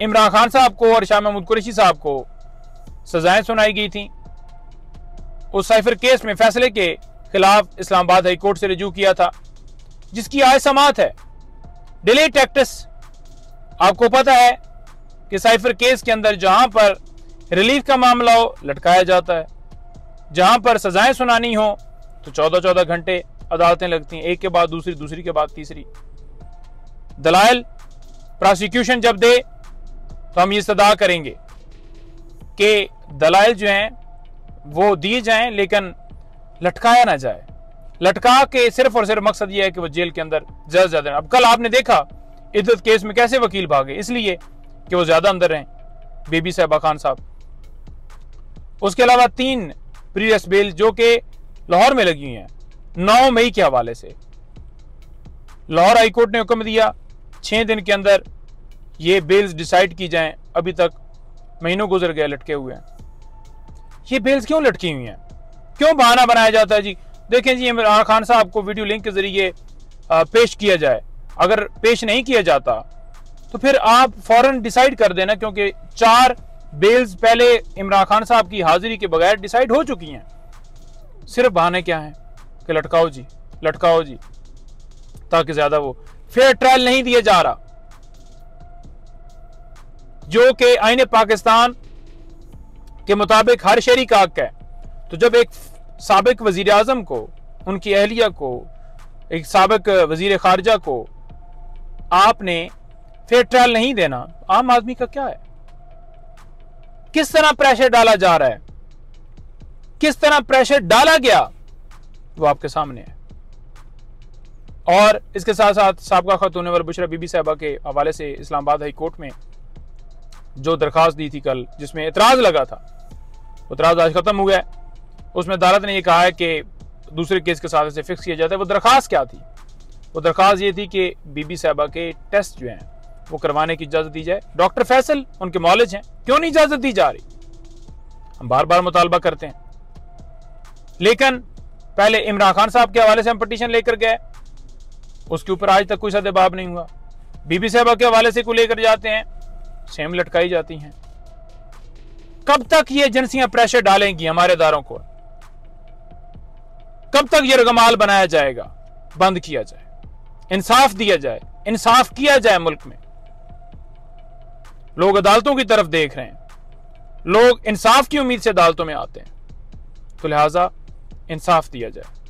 इमरान खान साहब को और शाह महमूद कुरैशी साहब को सजाएं सुनाई गई थी। उस साइफर केस में फैसले के खिलाफ इस्लामाबाद हाई कोर्ट से रजू किया था, जिसकी आय समात है डिले टैक्टिस। आपको पता है कि साइफर केस के अंदर जहां पर रिलीफ का मामला हो लटकाया जाता है, जहां पर सजाएं सुनानी हो तो 14-14 घंटे अदालतें लगती हैं, एक के बाद दूसरी, दूसरी के बाद तीसरी। दलाइल प्रोसिक्यूशन जब दे तो हम ये इस्तदा करेंगे कि दलाइल जो हैं वो दिए जाएं, लेकिन लटकाया ना जाए। लटका के सिर्फ और सिर्फ मकसद ये है कि वो जेल के अंदर ज्यादा। अब कल आपने देखा इद्दत केस में कैसे वकील भागे, इसलिए कि वो ज्यादा अंदर रहें, बेबी साहिबा खान साहब। उसके अलावा 3 प्रीवियस बेल जो कि लाहौर में लगी हुई हैं 9 मई के हवाले से। लाहौर हाईकोर्ट ने हुक्म दिया 6 दिन के अंदर ये बेल्स डिसाइड की जाएं। अभी तक महीनों गुजर गए, लटके हुए हैं। ये बेल्स क्यों लटकी हुई हैं? क्यों बहाना बनाया जाता है जी? देखें जी, इमरान खान साहब को वीडियो लिंक के जरिए पेश किया जाए। अगर पेश नहीं किया जाता तो फिर आप फौरन डिसाइड कर देना, क्योंकि 4 बेल्स पहले इमरान खान साहब की हाजिरी के बगैर डिसाइड हो चुकी हैं। सिर्फ बहाने क्या हैं कि लटकाओ जी, लटकाओ जी, ताकि ज्यादा वो फेयर ट्रायल नहीं दिया जा रहा, जो कि आईने पाकिस्तान के मुताबिक हर शहरी का हक है। तो जब एक साबिक वजीर आजम को, उनकी अहलिया को, एक साबिक वजीर खारजा को आपने फेयर ट्रायल नहीं देना, आम आदमी का क्या है? किस तरह प्रेशर डाला जा रहा है, किस तरह प्रेशर डाला गया, वो आपके सामने है। और इसके साथ साथ साबका खातून अनवर बुशरा बीबी साहिबा के हवाले से इस्लामाबाद हाई कोर्ट में जो दरखास्त दी थी कल, जिसमें एतराज लगा था, वो एतराज आज खत्म हुआ है। उसमें अदालत ने यह कहा है कि दूसरे केस के साथ इसे फिक्स किया जाता है। वो दरखास्त क्या थी? वो दरखास्त ये थी कि बीबी साहिबा के टेस्ट जो हैं वो करवाने की इजाजत दी जाए। डॉक्टर फैसल उनके मौलिज हैं, क्यों नहीं इजाजत दी जा रही? हम बार बार मुतालबा करते हैं, लेकिन पहले इमरान खान साहब के हवाले से हम पटिशन लेकर गए, उसके ऊपर आज तक कोई सदबाब नहीं हुआ। बीबी साहिबा के हवाले से को लेकर जाते हैं, सेम लटकाई जाती हैं। कब तक ये एजेंसियां प्रेशर डालेंगी हमारे इदारों को? कब तक ये रगमाल बनाया जाएगा? बंद किया जाए, इंसाफ दिया जाए, इंसाफ किया जाए। मुल्क में लोग अदालतों की तरफ देख रहे हैं, लोग इंसाफ की उम्मीद से अदालतों में आते हैं, तो लिहाजा इंसाफ दिया जाए।